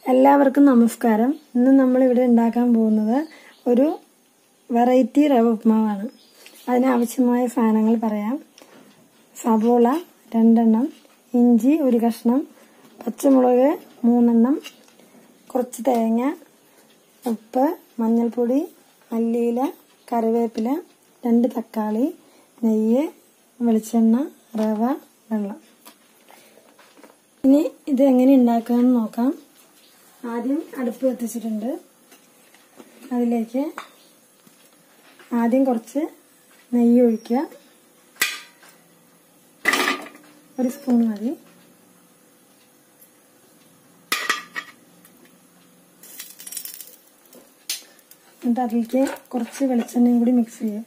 എല്ലാവർക്കും നമസ്കാരം. ഇന്ന് നമ്മൾ ഇവിടെ ഉണ്ടാക്കാൻ പോകുന്നത് ഒരു വെറൈറ്റി റവ ഉപ്മാവാണ്. അതിനാവശ്യമായ സാധനങ്ങൾ പറയാം. സവോള 2 എണ്ണം, ഇഞ്ചി 1 കഷ്ണം, പച്ചമുളക് 3 എണ്ണം, കുറച്ച് തേങ്ങ, ഉപ്പ്, മഞ്ഞൾപ്പൊടി, മല്ലിയില, കറിവേപ്പില, 2 തക്കാളി, നെയ്യ്, വെളിച്ചെണ്ണ, റവ, വെള്ളം. ഇനി ഇത് എങ്ങനെ ഉണ്ടാക്കാമെന്ന് നോക്കാം. ആദ്യം അടുപ്പ് കത്തിച്ചിട്ടുണ്ട്. അതിലേക്ക് ആദ്യം കുറച്ച് നെയ്യ് ഒഴിക്കുക. 1 സ്പൂൺ മതി. എന്നിട്ട് അതിലേക്ക് കുറച്ച് വെളിച്ചെണ്ണയും കൂടി മിക്സ് ചെയ്യുക.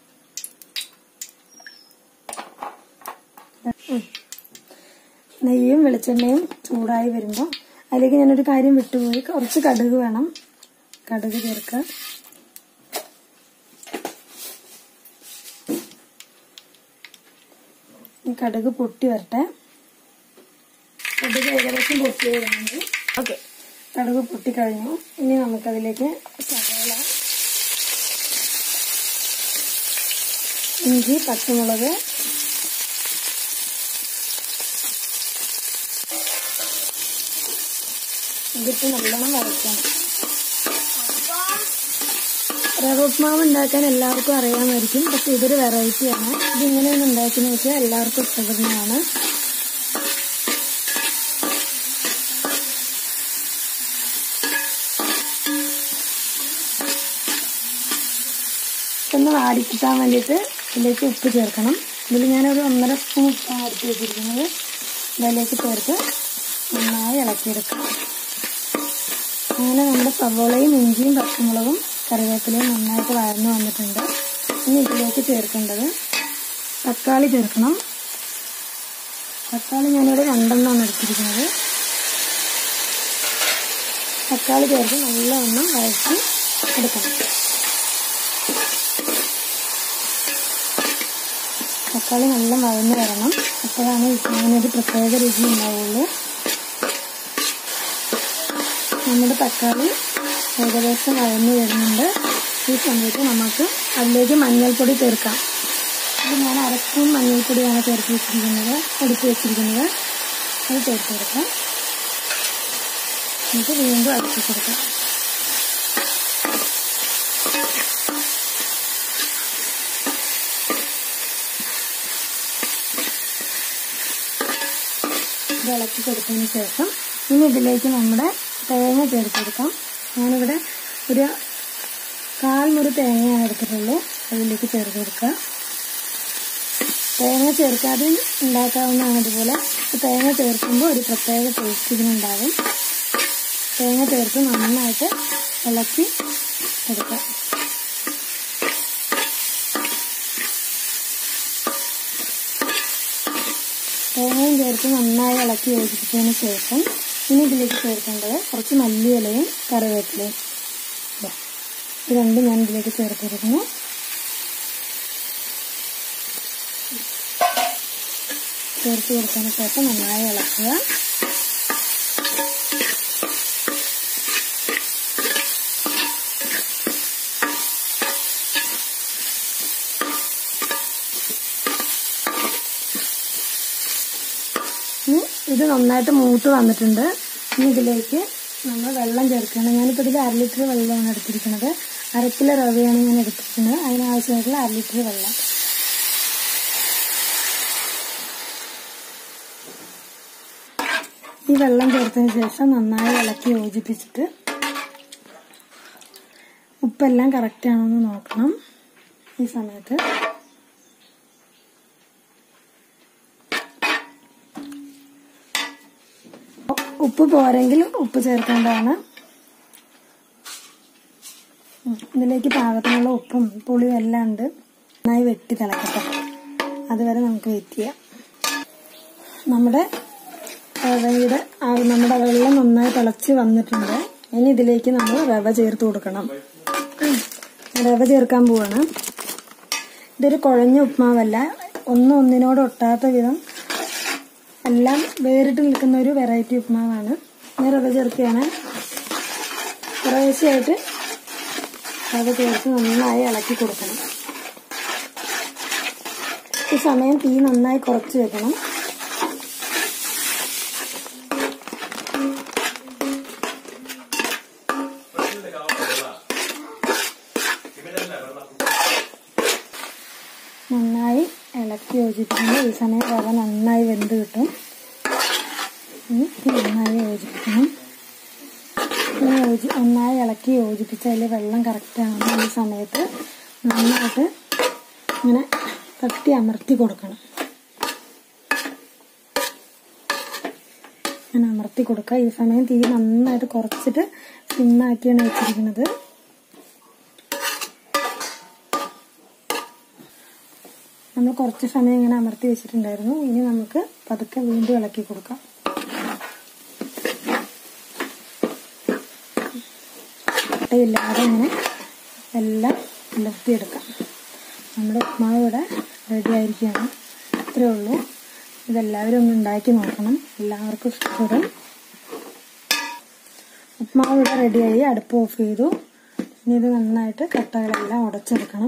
നെയ്യും വെളിച്ചെണ്ണയും ചൂടായി വരുമ്പോൾ അതിലേക്ക് ഞാനൊരു കാര്യം വിട്ടുപോയി. കുറച്ച് കടുക് വേണം. കടുക് ചേർക്കുക. കടുക് പൊട്ടി വരട്ടെ. കടുക് ഏകദേശം പൊട്ടി വരുന്നുണ്ട്. ഓക്കെ, കടുക് പൊട്ടിക്കഴിഞ്ഞു. ഇനി നമുക്കതിലേക്ക് സവോള, ഇഞ്ചി, പച്ചമുളക്, ഇതിട്ട് നല്ലോണം വരയ്ക്കണം. റവ ഉപ്മാവ് ഉണ്ടാക്കാൻ എല്ലാവർക്കും അറിയാമായിരിക്കും. പക്ഷെ ഇതൊരു വെറൈറ്റിയാണ്. ഇതിങ്ങനെയാണ് ഉണ്ടാക്കുന്നത് വെച്ചാൽ എല്ലാവർക്കും ഇഷ്ടപ്പെടുന്നതാണ്. ഒന്ന് വാടിക്കിട്ടാൻ വേണ്ടിയിട്ട് ഇതിലേക്ക് ഉപ്പ് ചേർക്കണം. ഇതിൽ ഞാനൊരു 1.5 സ്പൂൺ ഉപ്പാണ് എടുത്ത് വെച്ചിരിക്കുന്നത്. ഇതിലേക്ക് ചേർത്ത് നന്നായി ഇളക്കിയെടുക്കാം. അങ്ങനെ നമ്മുടെ സവോളയും ഇഞ്ചിയും പച്ചമുളകും കറിവേപ്പിലയും നന്നായിട്ട് വഴന്നു വന്നിട്ടുണ്ട്. ഇനി ഇതിലേക്ക് ചേർക്കേണ്ടത് തക്കാളി ചേർക്കണം. തക്കാളി ഞാനിവിടെ 2 എണ്ണമാണ് എടുത്തിരിക്കുന്നത്. തക്കാളി ചേർത്ത് നല്ലവണ്ണം വഴറ്റി എടുക്കണം. തക്കാളി നല്ല വഴന്ന് വരണം. അപ്പോഴാണ് ഇതിനൊരു പ്രത്യേക രുചി ഉണ്ടാവുള്ളൂ. നമ്മുടെ തക്കാളി ഏകദേശം വഴന്നു വരുന്നുണ്ട്. ഈ സമയത്ത് നമുക്ക് അതിലേക്ക് മഞ്ഞൾപ്പൊടി ചേർക്കാം. ഇത് ഞാൻ 1/2 സ്പൂൺ മഞ്ഞൾപ്പൊടിയാണ് എടുത്ത് വെച്ചിരിക്കുന്നത്. അത് ചേർത്ത് കൊടുക്കാം. എന്നിട്ട് വീണ്ടും അടച്ചു കൊടുക്കാം. ഇത് ഇളക്കി കൊടുത്തതിന് ശേഷം ഇനി ഇതിലേക്ക് നമ്മുടെ തേങ്ങ ചേർത്ത് കൊടുക്കാം. ഞാനിവിടെ ഒരു 1/4 മുറി തേങ്ങയാണ് എടുത്തിട്ടുള്ളൂ. അതിലേക്ക് ചേർത്ത് കൊടുക്കുക. തേങ്ങ ചേർക്കാതെ ഉണ്ടാക്കാവുന്നതാണ്. ഇതുപോലെ തേങ്ങ ചേർക്കുമ്പോൾ ഒരു പ്രത്യേക ടേസ്റ്റ് ഇതിനുണ്ടാകും. തേങ്ങ ചേർത്ത് നന്നായിട്ട് ഇളക്കി എടുക്കാം. തേങ്ങയും ചേർത്ത് നന്നായി ഇളക്കി യോജിപ്പിച്ചതിന് ശേഷം ഇനി ഇതിലേക്ക് ചേർക്കേണ്ടത് കുറച്ച് മല്ലിയിലയും കറിവേപ്പിലയും. ഇത് രണ്ടും ഞാൻ ഇതിലേക്ക് ചേർത്തിരിക്കുന്നു. ചേർത്ത് കൊടുത്തതിന് ശേഷം നന്നായി ഇളക്കുക. ഇത് നന്നായിട്ട് മൂത്ത് വന്നിട്ടുണ്ട്. ഇനി ഇതിലേക്ക് നമ്മൾ വെള്ളം ചേർക്കണം. ഞാനിപ്പോൾ ഇതിൽ 1/2 ലിറ്റർ വെള്ളമാണ് എടുത്തിരിക്കുന്നത്. 1/2 കിലോ റവയാണ് ഞാൻ എടുത്തിരിക്കുന്നത്. അതിനാവശ്യമായിട്ടുള്ള 1/2 ലിറ്റർ വെള്ളം. ഈ വെള്ളം ചേർത്തതിന് ശേഷം നന്നായി ഇളക്കി യോജിപ്പിച്ചിട്ട് ഉപ്പെല്ലാം കറക്റ്റ് ആണെന്ന് നോക്കണം. ഈ സമയത്ത് ഉപ്പ് പോരെങ്കിൽ ഉപ്പ് ചേർക്കേണ്ടതാണ്. ഇതിലേക്ക് പാകത്തിനുള്ള ഉപ്പും പുളിയും എല്ലാം ഉണ്ട്. നന്നായി വെട്ടി തിളക്കട്ടെ. അതുവരെ നമുക്ക് വെയിറ്റ് ചെയ്യാം. നമ്മുടെ വെള്ളം നന്നായി തിളച്ച് വന്നിട്ടുണ്ട്. ഇനി ഇതിലേക്ക് നമ്മൾ റവ ചേർത്ത് കൊടുക്കണം. റവ ചേർക്കാൻ പോവാണ്. ഇതൊരു കുഴഞ്ഞ ഉപ്മാവല്ല. ഒന്നിനോട് ഒട്ടാത്ത വിധം എല്ലാം വേറിട്ട് നിൽക്കുന്ന ഒരു വെറൈറ്റി ഉപ്മാവാണ്. ഞാൻ റവ ചേർക്കുകയാണ്. കുറേശ്ശെയായിട്ട് അത് ചേർത്ത് നന്നായി ഇളക്കി കൊടുക്കണം. ഈ സമയം തീ നന്നായി കുറച്ച് വെക്കണം. നന്നായി ഇളക്കി യോജിപ്പിക്കുമ്പോൾ ഈ സമയം റവ നന്നായി വെന്ത് കിട്ടും. നന്നായി യോജിപ്പിക്കണം. നന്നായി ഇളക്കി യോജിപ്പിച്ചാൽ വെള്ളം കറക്റ്റാണ്. ഈ സമയത്ത് നന്നായിട്ട് ഇങ്ങനെ തട്ടി അമർത്തി കൊടുക്കണം. ഇങ്ങനെ അമർത്തി കൊടുക്കുക. ഈ സമയം തീ നന്നായിട്ട് കുറച്ചിട്ട് സിമ്മാക്കിയാണ് വെച്ചിരിക്കുന്നത്. നമ്മൾ കുറച്ച് സമയം ഇങ്ങനെ അമർത്തി വെച്ചിട്ടുണ്ടായിരുന്നു. ഇനി നമുക്ക് പതുക്കെ വീണ്ടും ഇളക്കി കൊടുക്കാം. കട്ടയില്ലാതെ ഇങ്ങനെ എല്ലാം ഇളക്കിയെടുക്കാം. നമ്മുടെ ഉപ്മാവ് ഇവിടെ റെഡി ആയിരിക്കുകയാണ്. ഇത്രയേ ഉള്ളൂ. ഇതെല്ലാവരും ഒന്ന് ഉണ്ടാക്കി നോക്കണം. എല്ലാവർക്കും ഇഷ്ടപ്പെടും. ഉപ്മാവ് ഇവിടെ റെഡിയായി. അടുപ്പ് ഓഫ് ചെയ്തു. ഇനി ഇത് നന്നായിട്ട് കട്ടകളെല്ലാം ഉടച്ചെടുക്കണം.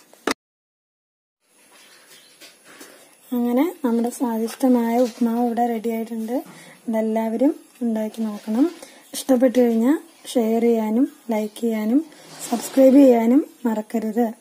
അങ്ങനെ നമ്മുടെ സ്വാദിഷ്ടമായ ഉപ്മാവ് ഇവിടെ റെഡി ആയിട്ടുണ്ട്. ഇതെല്ലാവരും ഉണ്ടാക്കി നോക്കണം. ഇഷ്ടപ്പെട്ടു കഴിഞ്ഞാൽ ഷെയർ ചെയ്യാനും ലൈക്ക് ചെയ്യാനും സബ്സ്ക്രൈബ് ചെയ്യാനും മറക്കരുത്.